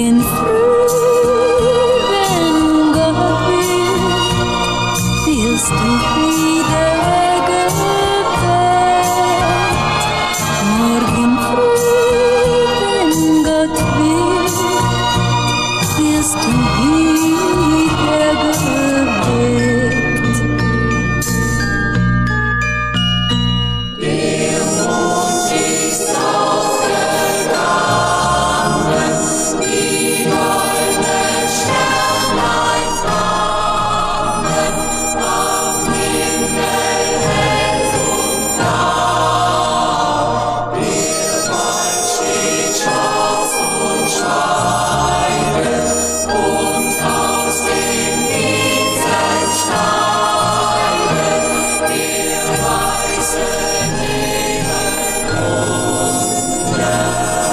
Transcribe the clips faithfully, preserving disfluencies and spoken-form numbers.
Morgen früh, wenn Gott will, wirst du wieder geweckt. Morgen früh, wenn Gott will, wirst du wieder geweckt. Der Mond ist aufgegangen, die goldenen Sternlein flammen, am Himmel hell und blau. Der Wein steht schwarz und schweigend, und aus den Inseln steigen der weiße Nebel runter.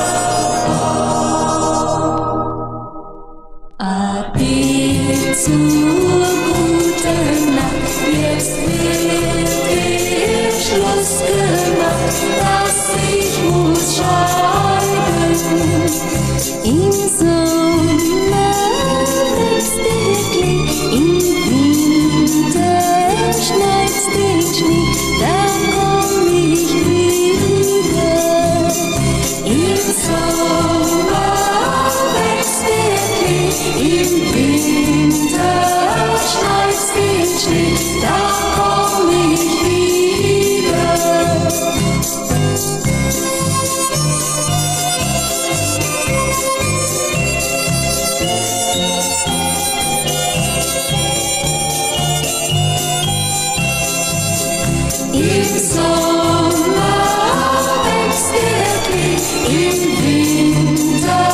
Ade zur guten Nacht, jetzt wird der Schluss gemacht, dass ich muss scheiden. Im Sommer wächst der Klee, im Winter schneit's den Schnee, da komm ich wieder. Im Sommer wächst der Klee, im Winter schneit's den Schnee, da komm ich wieder. Im Sommer wächst der Klee, im Winter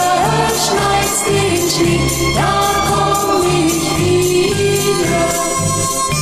schneit's den Schnee, da komm ich wieder.